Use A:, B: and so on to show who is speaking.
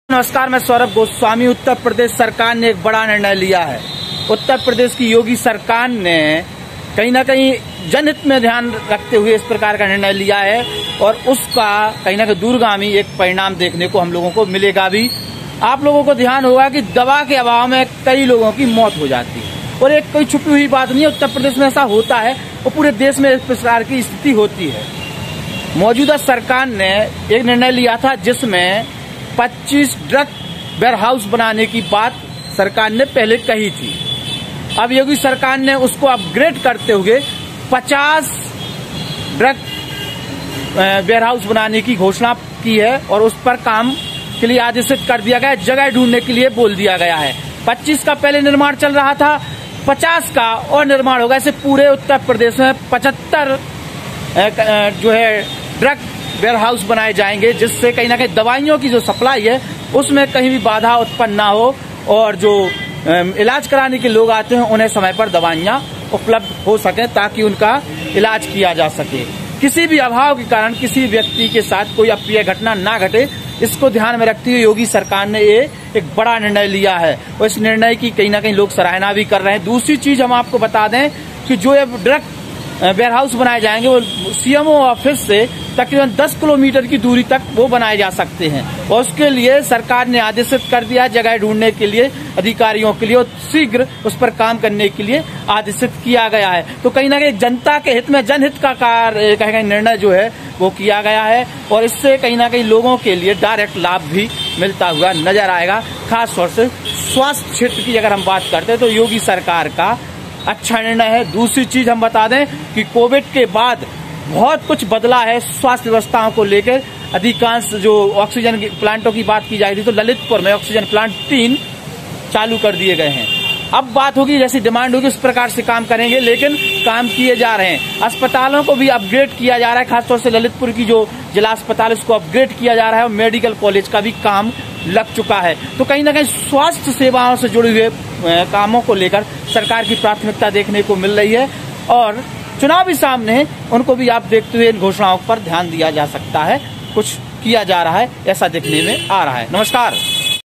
A: नमस्कार, मैं सौरभ गोस्वामी। उत्तर प्रदेश सरकार ने एक बड़ा निर्णय लिया है। उत्तर प्रदेश की योगी सरकार ने कहीं ना कहीं जनहित में ध्यान रखते हुए इस प्रकार का निर्णय लिया है और उसका कहीं ना कहीं दूरगामी एक परिणाम देखने को हम लोगों को मिलेगा भी। आप लोगों को ध्यान होगा कि दवा के अभाव में कई लोगों की मौत हो जाती है और एक कोई छुपी हुई बात नहीं है। उत्तर प्रदेश में ऐसा होता है और पूरे देश में इस प्रकार की स्थिति होती है। मौजूदा सरकार ने एक निर्णय लिया था जिसमें 25 ड्रग वेयरहाउस बनाने की बात सरकार ने पहले कही थी। अब योगी सरकार ने उसको अपग्रेड करते हुए 50 ड्रग वेयरहाउस बनाने की घोषणा की है और उस पर काम के लिए आदेशित कर दिया गया है। जगह ढूंढने के लिए बोल दिया गया है। 25 का पहले निर्माण चल रहा था, 50 का और निर्माण होगा। ऐसे पूरे उत्तर प्रदेश में 75 जो है ड्रग वेयरहाउस बनाए जाएंगे, जिससे कहीं ना कहीं दवाइयों की जो सप्लाई है उसमें कहीं भी बाधा उत्पन्न ना हो और जो इलाज कराने के लोग आते हैं उन्हें समय पर दवाइयां उपलब्ध हो सके ताकि उनका इलाज किया जा सके। किसी भी अभाव के कारण किसी व्यक्ति के साथ कोई अप्रिय घटना ना घटे, इसको ध्यान में रखते हुए योगी सरकार ने ये एक बड़ा निर्णय लिया है और इस निर्णय की कहीं ना कहीं लोग सराहना भी कर रहे हैं। दूसरी चीज हम आपको बता दें कि जो ये ड्रग वेयरहाउस बनाए जाएंगे वो सीएमओ ऑफिस से तकरीबन 10 किलोमीटर की दूरी तक वो बनाए जा सकते हैं और उसके लिए सरकार ने आदेशित कर दिया जगह ढूंढने के लिए अधिकारियों के लिए और शीघ्र उस पर काम करने के लिए आदेशित किया गया है। तो कहीं ना कहीं जनता के हित में जनहित का निर्णय जो है वो किया गया है और इससे कहीं ना कहीं लोगों के लिए डायरेक्ट लाभ भी मिलता हुआ नजर आएगा। खास तौर से स्वास्थ्य क्षेत्र की अगर हम बात करते हैं तो योगी सरकार का अच्छा निर्णय है। दूसरी चीज हम बता दें कि कोविड के बाद बहुत कुछ बदला है स्वास्थ्य व्यवस्थाओं को लेकर। अधिकांश जो ऑक्सीजन प्लांटों की बात की जाती थी तो ललितपुर में ऑक्सीजन प्लांट 3 चालू कर दिए गए हैं। अब बात होगी जैसी डिमांड होगी उस प्रकार से काम करेंगे, लेकिन काम किए जा रहे हैं। अस्पतालों को भी अपग्रेड किया जा रहा है। खासतौर से ललितपुर की जो जिला अस्पताल उसको अपग्रेड किया जा रहा है और मेडिकल कॉलेज का भी काम लग चुका है। तो कहीं ना कहीं स्वास्थ्य सेवाओं से जुड़े हुए कामों को लेकर सरकार की प्राथमिकता देखने को मिल रही है और चुनाव भी सामने है, उनको भी आप देखते हुए इन घोषणाओं पर ध्यान दिया जा सकता है। कुछ किया जा रहा है ऐसा देखने में आ रहा है। नमस्कार।